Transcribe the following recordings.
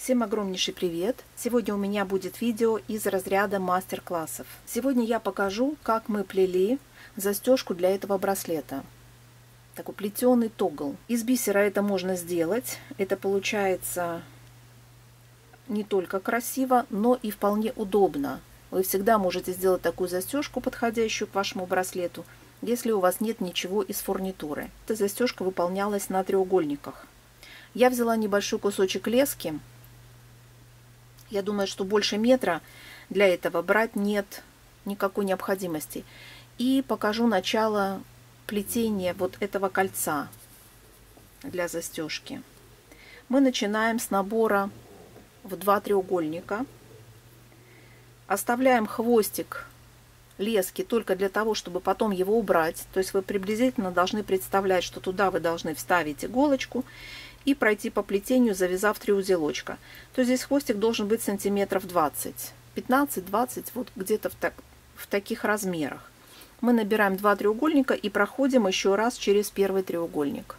Всем огромнейший привет! Сегодня у меня будет видео из разряда мастер-классов. Сегодня я покажу, как мы плели застежку для этого браслета. Такой плетеный тогл. Из бисера это можно сделать. Это получается не только красиво, но и вполне удобно. Вы всегда можете сделать такую застежку, подходящую к вашему браслету, если у вас нет ничего из фурнитуры. Эта застежка выполнялась на треугольниках. Я взяла небольшой кусочек лески. Я думаю, что больше метра для этого брать нет никакой необходимости. И покажу начало плетения вот этого кольца для застежки. Мы начинаем с набора в 2 треугольника. Оставляем хвостик лески только для того, чтобы потом его убрать. То есть вы приблизительно должны представлять, что туда вы должны вставить иголочку и пройти по плетению, завязав 3 узелочка. То здесь хвостик должен быть сантиметров 20, 15-20, вот где-то в таких размерах. Мы набираем 2 треугольника и проходим еще раз через первый треугольник.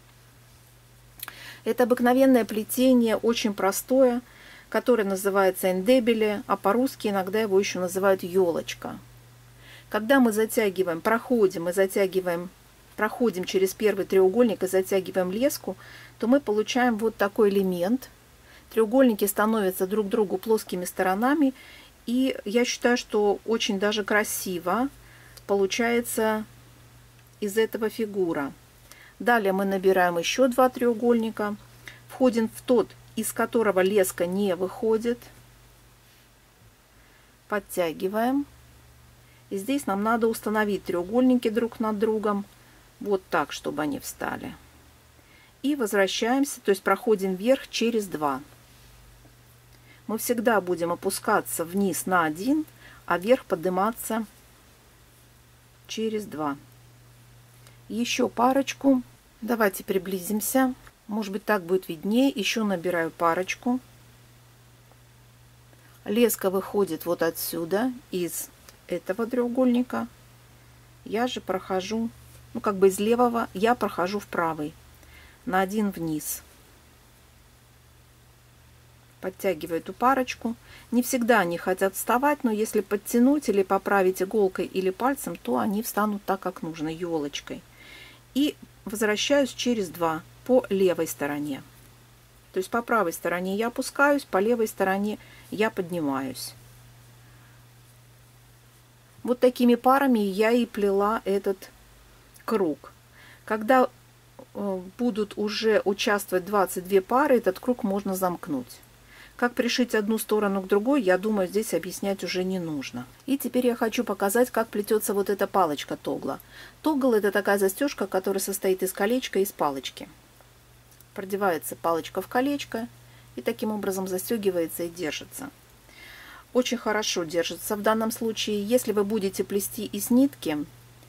Это обыкновенное плетение, очень простое, которое называется эндебеле, а по-русски иногда его еще называют елочка. Когда мы затягиваем, проходим через первый треугольник и затягиваем леску, то мы получаем вот такой элемент. Треугольники становятся друг к другу плоскими сторонами, и я считаю, что очень даже красиво получается из этого фигура. Далее мы набираем еще 2 треугольника, входим в тот, из которого леска не выходит, подтягиваем. И здесь нам надо установить треугольники друг над другом, вот так, чтобы они встали. И возвращаемся, то есть проходим вверх через 2. Мы всегда будем опускаться вниз на 1, а вверх подниматься через 2. Еще парочку. Давайте приблизимся. Может быть, так будет виднее. Еще набираю парочку. Леска выходит вот отсюда, из этого треугольника. Я же прохожу, как бы из левого, я прохожу в правый. На 1 вниз. Подтягиваю эту парочку. Не всегда они хотят вставать, но если подтянуть или поправить иголкой или пальцем, то они встанут так, как нужно, елочкой. И возвращаюсь через 2 по левой стороне. То есть по правой стороне я опускаюсь, по левой стороне я поднимаюсь. Вот такими парами я и плела этот круг. Когда будут уже участвовать 22 пары, этот круг можно замкнуть. Как пришить одну сторону к другой, я думаю, здесь объяснять уже не нужно. И теперь я хочу показать, как плетется вот эта палочка тогла. Тогл — это такая застежка, которая состоит из колечка и из палочки. Продевается палочка в колечко и таким образом застегивается и держится. Очень хорошо держится в данном случае. Если вы будете плести из нитки,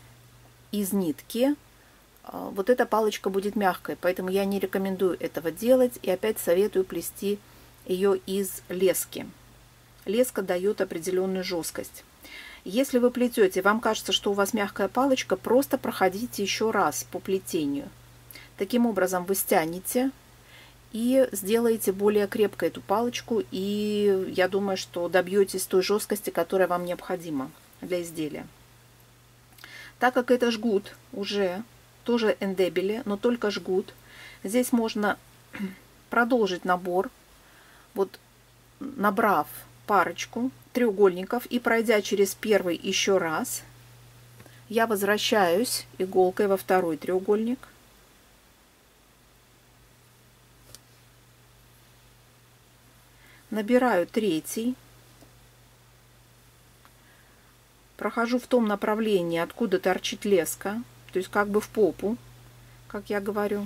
вот эта палочка будет мягкой, поэтому я не рекомендую этого делать и опять советую плести ее из лески. Леска дает определенную жесткость. Если вы плетете, вам кажется, что у вас мягкая палочка, просто проходите еще раз по плетению. Таким образом вы стянете и сделаете более крепкой эту палочку, и я думаю, что добьетесь той жесткости, которая вам необходима для изделия. Так как это жгут уже тоже эндебеле, но только жгут, здесь можно продолжить набор, вот набрав парочку треугольников и пройдя через первый еще раз, я возвращаюсь иголкой во второй треугольник. Набираю третий. Прохожу в том направлении, откуда торчит леска, то есть как бы в попу, как я говорю.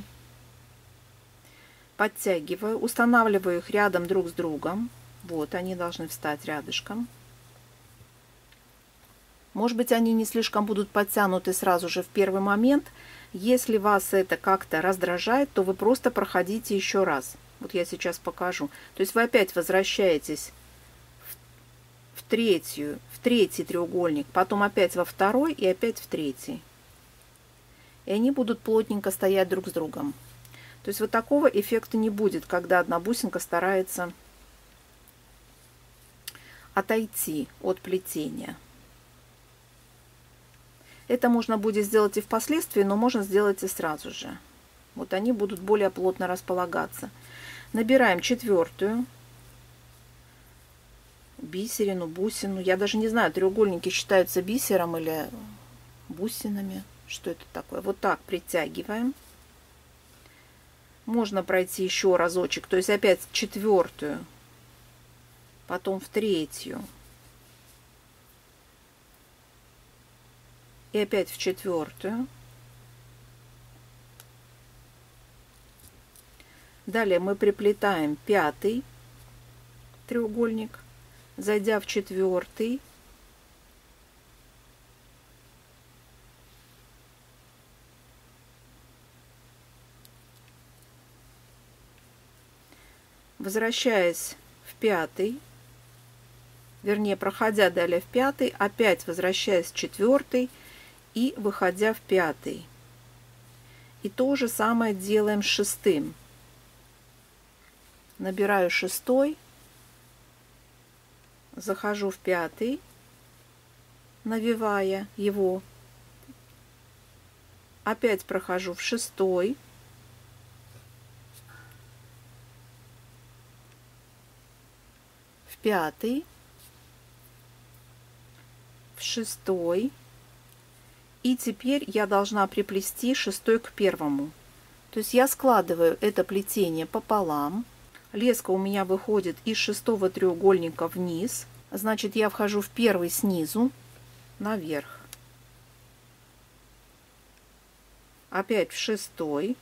Подтягиваю, устанавливаю их рядом друг с другом. Вот, они должны встать рядышком. Может быть, они не слишком будут подтянуты сразу же в первый момент. Если вас это как-то раздражает, то вы просто проходите еще раз. Вот я сейчас покажу. То есть вы опять возвращаетесь в третий треугольник, потом опять во второй и опять в третий. И они будут плотненько стоять друг с другом. То есть вот такого эффекта не будет, когда одна бусинка старается отойти от плетения. Это можно будет сделать и впоследствии, но можно сделать и сразу же. Вот они будут более плотно располагаться. Набираем четвертую бисерину, бусину. Я даже не знаю, треугольники считаются бисером или бусинами. Что это такое? Вот так притягиваем. Можно пройти еще разочек, то есть опять в четвертую, потом в третью и опять в четвертую. Далее мы приплетаем пятый треугольник, зайдя в четвертый, возвращаясь в пятый, вернее, проходя далее в пятый, опять возвращаясь в четвертый и выходя в пятый. И то же самое делаем с шестым. Набираю шестой, захожу в пятый, навивая его, опять прохожу в шестой, в пятый, в шестой, и теперь я должна приплести шестой к первому. То есть я складываю это плетение пополам. Леска у меня выходит из шестого треугольника вниз. Значит, я вхожу в первый снизу наверх. Опять в шестой.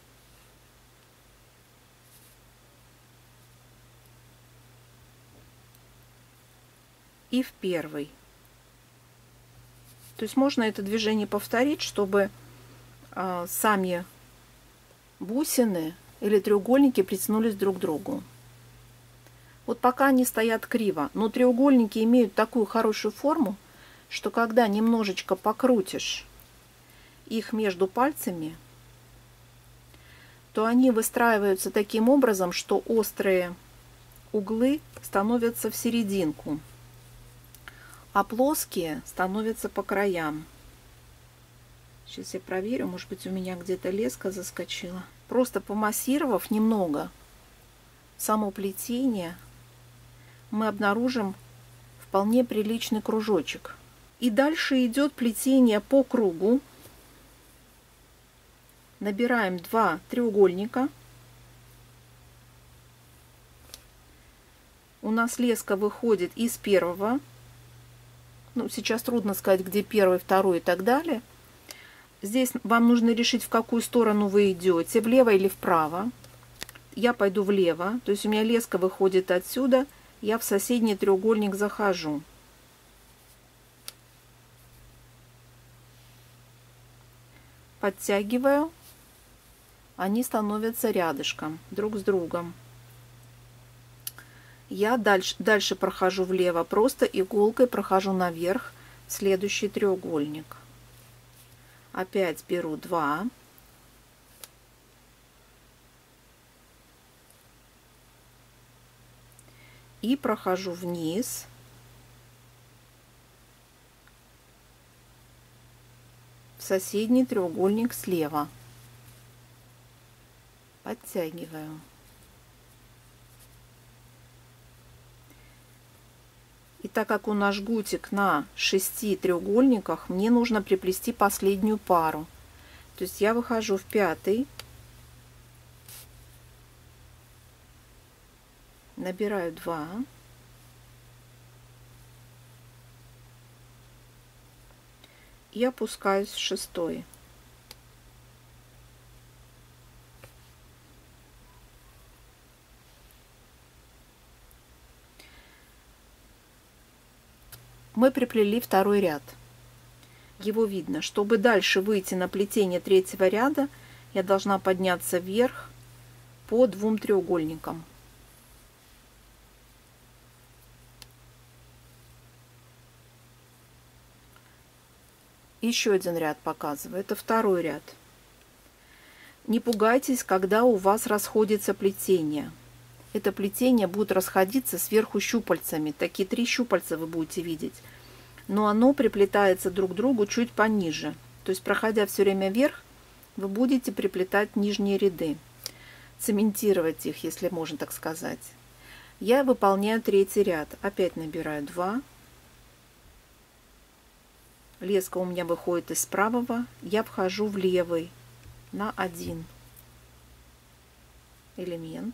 И в первый. То есть можно это движение повторить, чтобы сами бусины или треугольники притянулись друг к другу. Вот пока они стоят криво, но треугольники имеют такую хорошую форму, что когда немножечко покрутишь их между пальцами, то они выстраиваются таким образом, что острые углы становятся в серединку, а плоские становятся по краям. Сейчас я проверю, может быть, у меня где-то леска заскочила. Просто помассировав немного само плетение, мы обнаружим вполне приличный кружочек. И дальше идет плетение по кругу. Набираем 2 треугольника. У нас леска выходит из первого. Ну, сейчас трудно сказать, где первый, второй и так далее. Здесь вам нужно решить, в какую сторону вы идете, влево или вправо. Я пойду влево, то есть у меня леска выходит отсюда, я в соседний треугольник захожу. Подтягиваю, они становятся рядышком, друг с другом. Я дальше прохожу влево, просто иголкой прохожу наверх в следующий треугольник. Опять беру 2. И прохожу вниз. В соседний треугольник слева. Подтягиваю. И так как у нас жгутик на 6 треугольниках, мне нужно приплести последнюю пару. То есть я выхожу в пятый, набираю 2, и опускаюсь в шестой. Мы приплели второй ряд. Его видно. Чтобы дальше выйти на плетение третьего ряда, я должна подняться вверх по 2 треугольникам. Еще один ряд показываю. Это второй ряд. Не пугайтесь, когда у вас расходится плетение. Это плетение будет расходиться сверху щупальцами. Такие 3 щупальца вы будете видеть. Но оно приплетается друг к другу чуть пониже. То есть, проходя все время вверх, вы будете приплетать нижние ряды. Цементировать их, если можно так сказать. Я выполняю 3-й ряд. Опять набираю 2. Леска у меня выходит из правого. Я вхожу в левый на 1 элемент.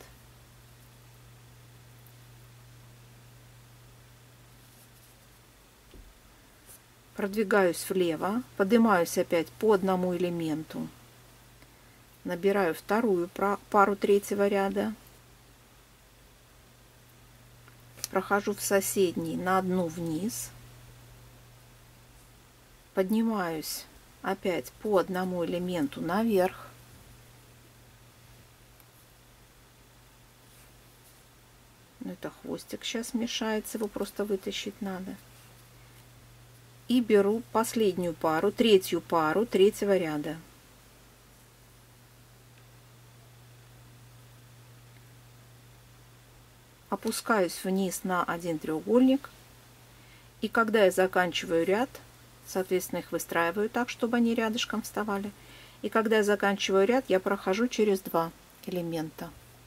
Продвигаюсь влево, поднимаюсь опять по одному элементу. Набираю вторую пару 3-го ряда. Прохожу в соседний на 1 вниз. Поднимаюсь опять по одному элементу наверх. Это хвостик сейчас мешается, его просто вытащить надо. И беру последнюю пару, 3-ю пару 3-го ряда. Опускаюсь вниз на 1 треугольник. И когда я заканчиваю ряд, соответственно, их выстраиваю так, чтобы они рядышком вставали. И когда я заканчиваю ряд, я прохожу через 2 элемента.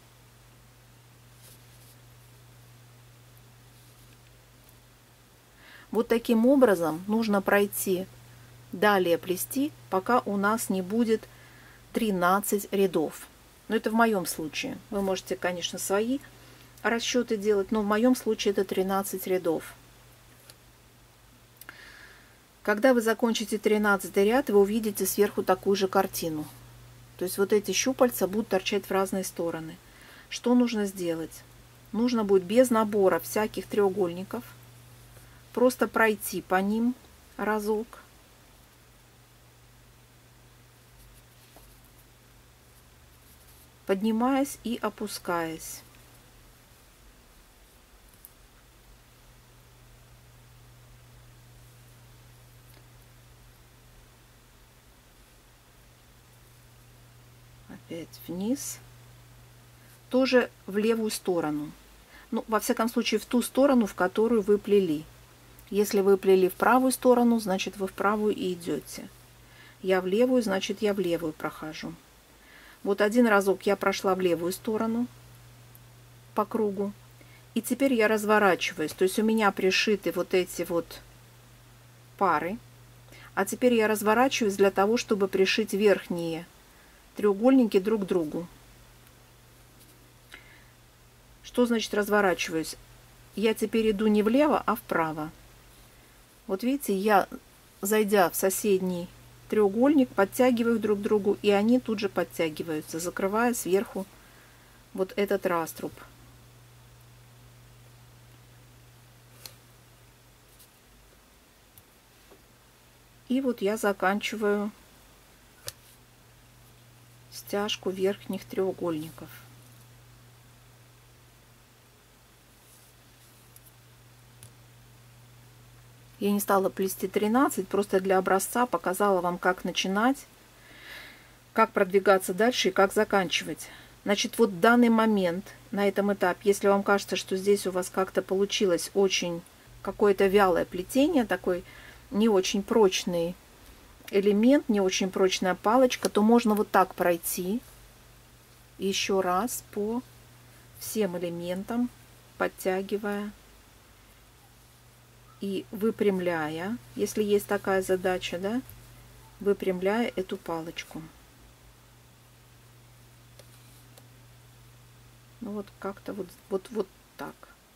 Вот таким образом нужно пройти, далее плести, пока у нас не будет 13 рядов. Но это в моем случае. Вы можете, конечно, свои расчеты делать, но в моем случае это 13 рядов. Когда вы закончите 13 ряд, вы увидите сверху такую же картину. То есть вот эти щупальца будут торчать в разные стороны. Что нужно сделать? Нужно будет без набора всяких треугольников просто пройти по ним разок. Поднимаясь и опускаясь. Опять вниз. Тоже в левую сторону. Ну, во всяком случае, в ту сторону, в которую вы плели. Если вы плели в правую сторону, значит, вы в правую и идете. Я в левую, значит, я в левую прохожу. Вот один разок я прошла в левую сторону по кругу. И теперь я разворачиваюсь. То есть у меня пришиты вот эти вот пары. А теперь я разворачиваюсь для того, чтобы пришить верхние треугольники друг к другу. Что значит разворачиваюсь? Я теперь иду не влево, а вправо. Вот видите, я, зайдя в соседний треугольник, подтягиваю друг к другу, и они тут же подтягиваются, закрывая сверху вот этот раструб. И вот я заканчиваю стяжку верхних треугольников. Я не стала плести 13, просто для образца показала вам, как начинать, как продвигаться дальше и как заканчивать. Значит, вот в данный момент, на этом этапе, если вам кажется, что здесь у вас как-то получилось очень какое-то вялое плетение, такой не очень прочный элемент, не очень прочная палочка, то можно вот так пройти еще раз по всем элементам, подтягивая и выпрямляя, если есть такая задача, да, выпрямляя эту палочку. Ну вот как-то вот так.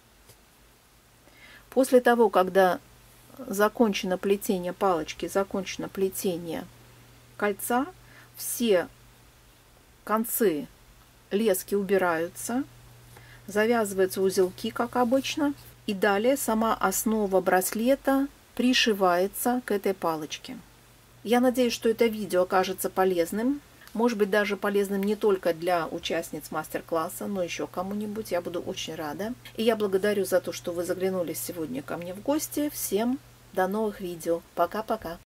После того, когда закончено плетение палочки, закончено плетение кольца, все концы лески убираются, завязываются узелки, как обычно, и далее сама основа браслета пришивается к этой палочке. Я надеюсь, что это видео окажется полезным. Может быть, даже полезным не только для участниц мастер-класса, но еще кому-нибудь. Я буду очень рада. И я благодарю за то, что вы заглянули сегодня ко мне в гости. Всем до новых видео. Пока-пока.